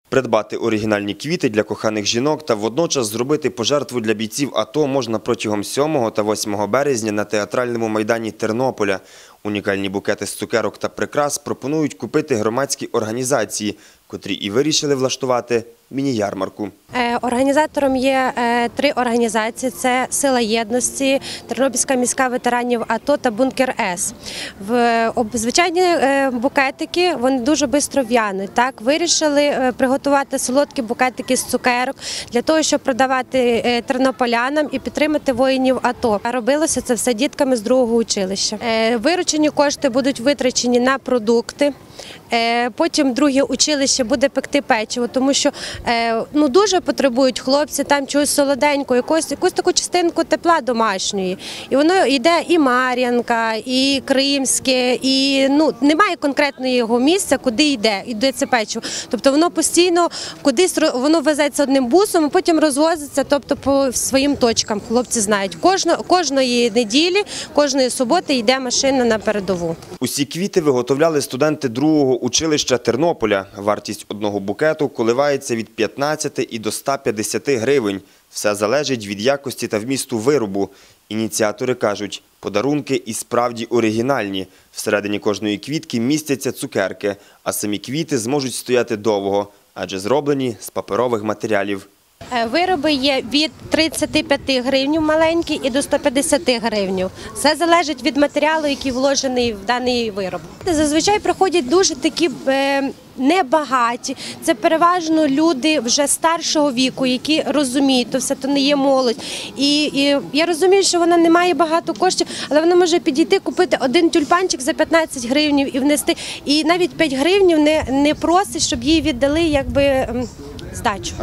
Придбати оригінальні квіти для коханих жінок та водночас зробити пожертву для бійців АТО можна протягом 7 та 8 березня на театральному майдані Тернополя. Унікальні букети з цукерок та прикрас пропонують купити громадські організації, котрі і вирішили влаштувати міні-ярмарку. Організатором є 3 організації – це «Сила єдності», Тернопільська міська ветеранів АТО та «Бункер С». Звичайні букетики, вони дуже швидко в'януть. Вирішили приготувати солодкі букетики з цукерок для того, щоб продавати тернополянам і підтримати воїнів АТО. Робилося це все дітками з 2-го училища. Виручені кошти будуть витрачені на продукти. Потім 2-е училище буде пекти печиво, тому що дуже потребують хлопці там чогось солоденького, якусь таку частинку тепла домашньої. І воно йде і Мар'янка, і Кримське, і немає конкретного його місця, куди йде це печиво. Тобто воно постійно кудись воно везеться одним бусом, а потім розвозиться, тобто по своїм точкам. Хлопці знають, кожної неділі, кожної суботи йде машина на передову. Усі квіти виготовляли студенти 2-го училища Тернополя. Вартість одного букету коливається від 15 і до 150 гривень. Все залежить від якості та вмісту виробу. Ініціатори кажуть, подарунки і справді оригінальні. Всередині кожної квітки містяться цукерки, а самі квіти зможуть стояти довго, адже зроблені з паперових матеріалів. Вироби є від 35 гривень маленькі і до 150 гривень. Все залежить від матеріалу, який вложений в даний вироб. Зазвичай приходять дуже такі небагаті. Це переважно люди вже старшого віку, які розуміють, то все то не є молодь. І я розумію, що вона не має багато коштів, але вона може підійти, купити один тюльпанчик за 15 гривень і внести. І навіть 5 гривень не просить, щоб їй віддали здачу.